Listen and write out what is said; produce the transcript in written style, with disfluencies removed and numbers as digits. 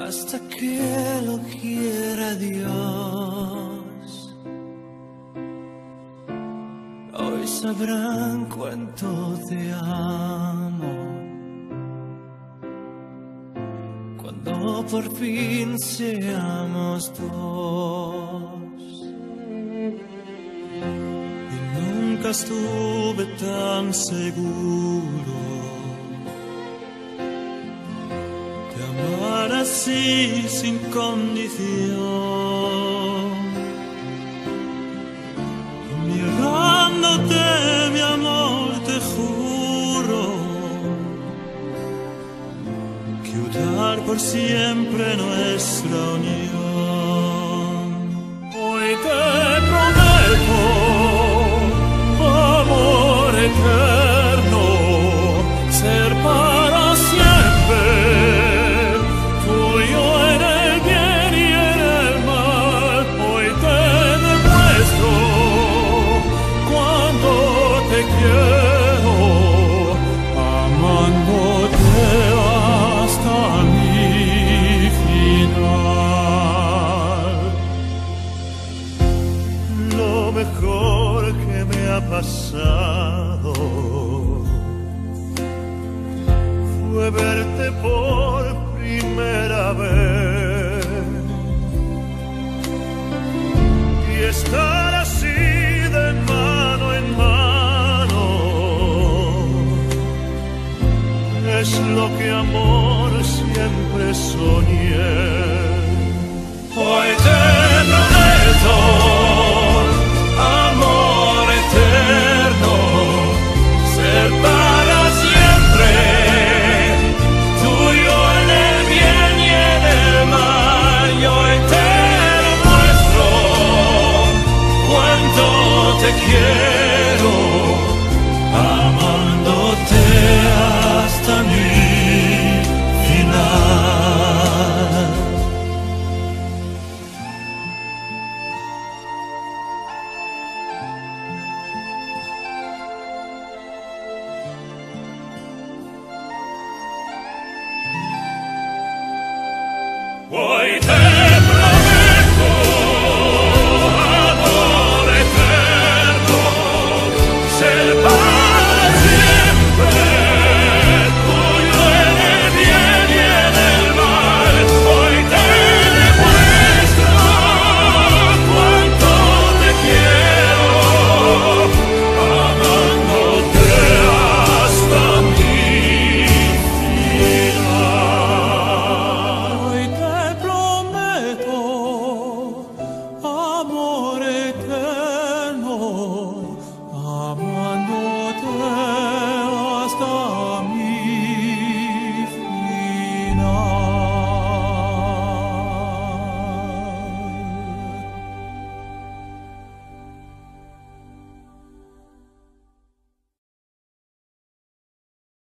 hasta que lo quiera Dios. Hoy sabrán cuánto te amo, cuando por fin seamos dos. Y nunca estuve tan seguro de amar así sin condición. Y mirándote, mi amor, te juro que unir por siempre nuestra unión. Hoy te prometo amor eterno, ser para siempre tuyo en el bien y en el mal. Hoy te demuestro cuánto te quiero, amándote hasta mi final. Lo mejor que me ha pasado fue verte por primera vez y estar así de mano en mano. Es lo que amor siempre soñé. Hoy te prometo amor eterno, ser para siempre tuyo en el bien y en el mal. Y hoy te demuestro cuánto te quiero, amándote hasta mi final. Hoy te